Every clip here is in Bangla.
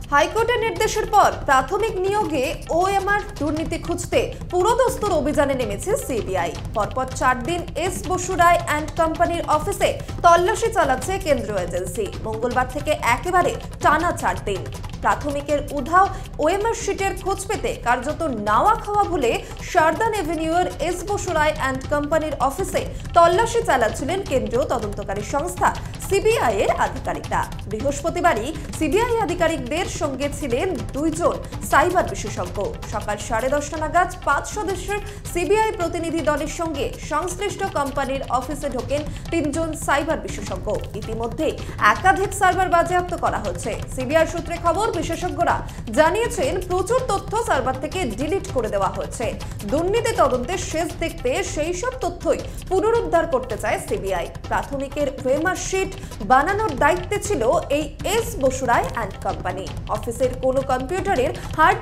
হাইকোর্টের নির্দেশের পর প্রাথমিক নিয়োগে ওএমআর দুর্নীতি খুঁজতে পুরোদস্তুর অভিযানে নেমেছে সিবিআই। পরপর 4 দিন এস বসু রায় অ্যান্ড কোম্পানির অফিসে তল্লাশি চালাচ্ছে কেন্দ্রীয় এজেন্সি। মঙ্গলবার থেকে একেবারে টানা 4 দিন প্রাথমিকের উধাও ওএমআর শিটের খোঁজ পেতে কার্যত নাওয়া খাওয়া ভুলে শারদান এভিনিউর এস বসু রায় অ্যান্ড কোম্পানির অফিসে তল্লাশি চালাচ্ছিলেন কেন্দ্রীয় তদন্তকারী সংস্থা সিবিআই এর আধিকারিকরা। বৃহস্পতিবারই সিবিআই আধিকারিকদের সঙ্গে ছিলেন 2 জন সাইবার বিশেষজ্ঞ। সকাল 10:30 নাগাদ 5 সদস্যের সিবিআই প্রতিনিধি দলের সঙ্গে সংশ্লিষ্ট কোম্পানির অফিসে ঢোকেন 3 জন সাইবার বিশেষজ্ঞ। ইতিমধ্যে একাধিক সার্ভার বাজেয়াপ্ত করা হচ্ছে। সিবিআই সূত্রে খবর, বিশেষজ্ঞরা জানিয়েছেন প্রচুর তথ্য সার্ভার থেকে ডিলিট করে দেওয়া হয়েছে। দুর্নীতি তদন্তের শেষ দেখতে সেই সব তথ্যই পুনরুদ্ধার করতে চায় সিবিআই। প্রাথমিকের ওএমআর শিট বানানোর দায়িত্বে ছিল এই S Basu Roy and company. অফিসের কোনো কম্পিউটারের হার্ড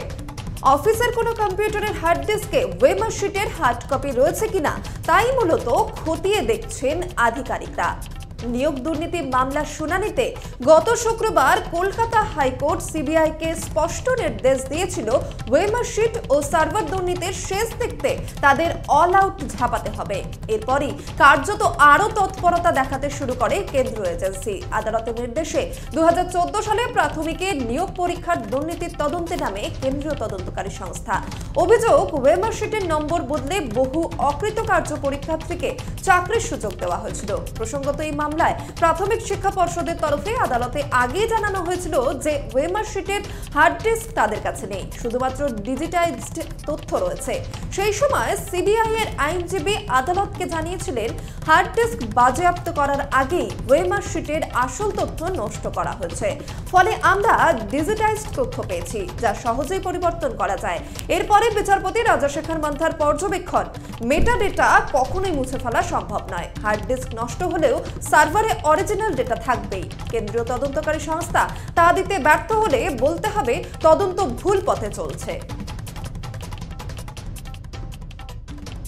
ডিস্কে ওএমআর শিটের হার্ড কপি রয়েছে কিনা তাই মূলত খতিয়ে দেখছেন আধিকারিকরা। নিয়োগ দুর্নীতি মামলার শুনানিতে গত শুক্রবার কলকাতা হাইকোর্ট সিবিআইকে স্পষ্ট নির্দেশ দিয়েছিল ওএমআর শিট ও সার্ভার দুর্নীতির শেষ দেখতে তাদের অল আউট ঝাঁপাতে হবে। এরপরই কার্যত আরও তৎপরতা দেখাতে শুরু করে কেন্দ্রীয় এজেন্সি। আদালতের নির্দেশে 2014 সালে প্রাথমিকে নিয়োগ পরীক্ষার দুর্নীতির তদন্তে নামে কেন্দ্রীয় তদন্তকারী সংস্থা। অভিযোগ, ওএমআর শিটের নম্বর বদলে বহু অকৃতকার্য পরীক্ষার্থীকে চাকরির সুযোগ দেওয়া হয়েছিল। প্রসঙ্গত এই মামলায় প্রাথমিক শিক্ষা পর্ষদের তরফে আদালতে আগেই জানানো হয়েছিল যে ওএমআর শিটের হার্ড ডিস্ক তাদের কাছে নেই, শুধুমাত্র ডিজিটাইজড তথ্য রয়েছে। সেই সময় সিবিআই এর আইনজীবী আদালতকে জানিয়েছিলেন হার্ড ডিস্ক বাজেয়াপ্ত করার আগেই ওএমআর শিটের আসল তথ্য নষ্ট করা হয়েছে। ফলে আমরা ডিজিটাইজড তথ্য পেয়েছি, যা সহজেই পরিবর্তন করা যায়। এরপরে বিচারপতি রাজাশেখর মান্থার পর্যবেক্ষণ, মেটা ডেটা কখনোই মুছে ফেলা সম্ভব নয়। হার্ড ডিস্ক নষ্ট হলেও সার্ভারে অরিজিনাল ডেটা থাকবেই। কেন্দ্রীয় তদন্তকারী সংস্থা তা দিতে ব্যর্থ হলে বলতে হবে তদন্ত ভুল পথে চলছে।